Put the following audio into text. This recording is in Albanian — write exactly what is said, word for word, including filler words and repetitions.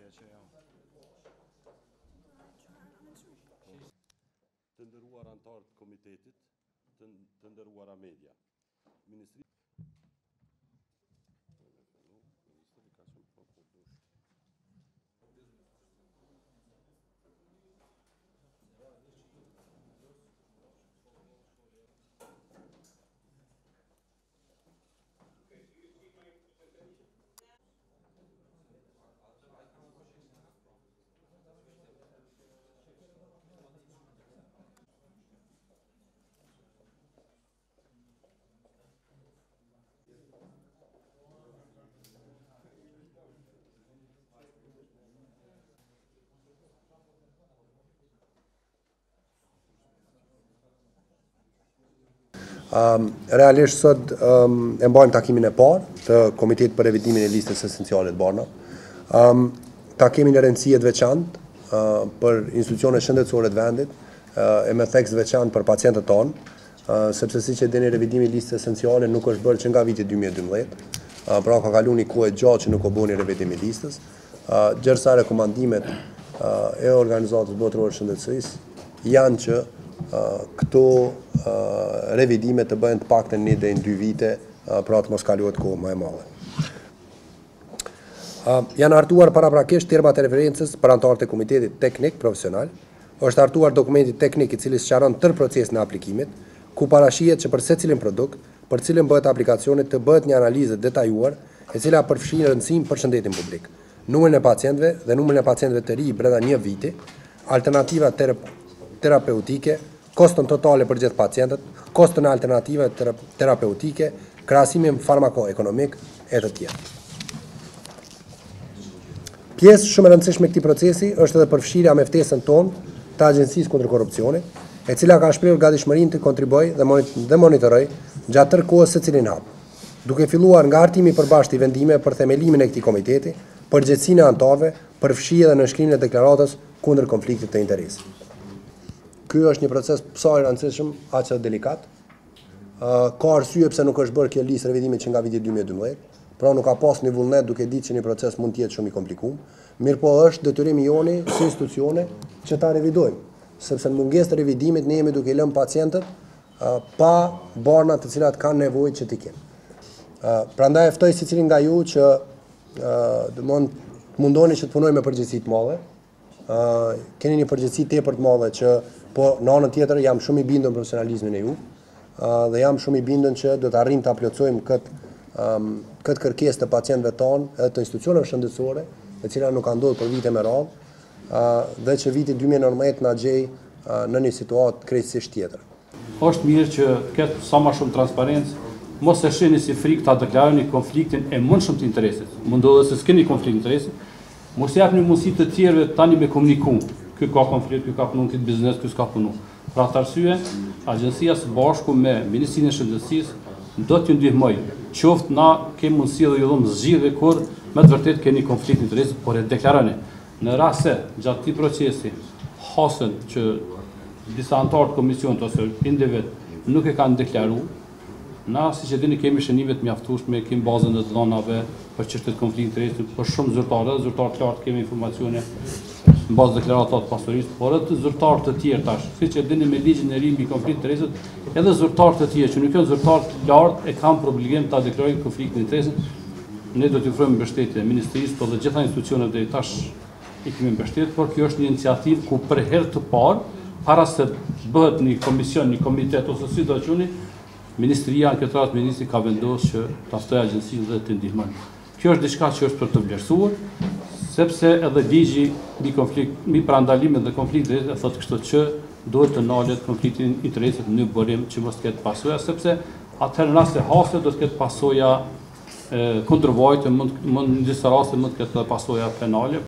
Të nderuar anëtarë të komitetit, të, të nderuara media. Ministri Um, realisht sot um, e mbajmë takimin e parë të Komitetit për Revidimin e Listës Esenciale të Barna. Um, takimin e rëndësie të veçantë uh, për institucionet shëndetësore të vendit uh, e me theks të veçantë për pacientët tonë, uh, sepse siç e dini revidimi i listës esenciale nuk është bërë që nga viti dy mijë e dymbëdhjetë, uh, pra ka kaluar një kohë e gjatë që nuk u bëni revidimi i listës. Uh, Gjërsa rekomandimet uh, e organizatës botërore të shëndetësisë janë që Uh, këto uh, revidime të bëhen të paktën një deri në dy vite, uh, pra të mos kalohet kohë më e madhe. Uh, janë hartuar paraprakisht termat e referencës për anëtarët e Komitetit Teknik Profesional. Është hartuar dokumenti teknik i cili sqaron tërë procesin e aplikimit, ku parashihet që për secilin produkt, për cilën bëhet aplikacioni, të bëhet një analizë detajuar e cila përfshin rëndësinë për shëndetin publik, numrin e pacientëve dhe numrin e pacientëve të ri brenda një viti, alternativa terapeutike, kostën totale për gjithë pacientët, kostën e alternative terapeutike, krahasimin farmakoekonomik e të tjerë. Pjesë shumë e rëndësishme e këtij procesi është edhe përfshirja me ftesën tonë të Agjencisë kundër Korrupsionit, e cila ka shprehur gatishmërinë të kontribuojë dhe monitorojë gjatë tërë kohës secilin hap, duke filluar nga hartimi i përbashkët i vendimeve për themelimin e këtij komiteti, përgjegjësinë e anëtarëve, përfshirje edhe në shkrimin e deklaratës kundër konfliktit të interesit. Ky është një proces sa i rëndësishëm, aq sa delikat. Uh, ka arsye pse nuk është bërë kjo listë revidimit që nga viti dy mijë e dymbëdhjetë, pra nuk ka pas një vullnet duke ditë që një proces mund të jetë shumë i komplikuar. Mirëpo është detyrimi joni si institucione që ta revidojmë, sepse në mungesë të revidimit ne jemi duke i lënë pacientët uh, pa barna të cilat kanë nevojë që t'i kenë. Uh, prandaj ftoj secilin nga ju që uh, domthon mundoni që të punojmë me përgjegjësi të mëdha. Uh, keni një përgjegjësi tepër të madhe që po në anën tjetër jam shumë i bindur në profesionalizmin e ju uh, dhe jam shumë i bindur që do të arrijmë ta plotësojmë këtë um, këtë kërkesë të pacientëve tonë edhe të institucioneve shëndetësore, e cila nuk ka ndodhur për vite me radhë, uh, dhe që viti dy mijë e nëntëmbëdhjetë na gjej uh, në një situatë krejtësisht tjetër. Është mirë që ketë sa më shumë transparencë, mos e shihni si frikë ta deklaroni konfliktin e mundshëm të interesit. Mundohet se s'keni konflikt interesi, mos japni mundësi të tjerëve tani me komunikum. Ky ka konflikt, ky ka punu, ky biznes, ky s'ka punu. Pra të arsye, agjencia së bashku me Ministrinë e Shëndetësisë do t'ju ndihmoj. Qoftë na kemi mundësi dhe ju dhëmë zgjidhje kur me të vërtet keni konflikt interesi, por e deklaroni. Në rast se gjatë këtij procesi hasën që disa anëtarë të komisionit ose individ nuk e kanë deklaruar, na siç e dini kemi shënime të mjaftueshme, kemi bazën e të dhënave për çështje të konfliktit interesi, për shumë zyrtarë, zyrtarë të lartë kemi informacione në bazë deklaratave të pasurisë, por edhe zyrtarë të tjerë tash, siç e dini me ligjin e ri mbi konfliktin e interesit, edhe zyrtarë të tjerë që nuk janë zyrtarë të lartë e kanë për obligim ta deklarojnë konfliktin e interesit. Ne do t'ju ofrojmë mbështetje ministrisë, por dhe gjitha institucionet deri tash i kemi mbështetur, por kjo është një iniciativë ku për herë të parë, para se bëhet një komision, një komitet ose si do të quheni, Ministria në këtë rast ministri ka vendosur që ta ftojë agjencinë dhe të ndihmojë. Kjo është diçka që është për të vlerësuar, sepse edhe ligji mbi konflikt, mbi parandalimin dhe konfliktin e thotë kështu që duhet të ndalet konflikti i interesit në burim që mos të ketë pasoja, sepse atëherë në rast se hasë do të ketë pasoja kundërvojtë, mund në disa raste mund të ketë pasoja penale.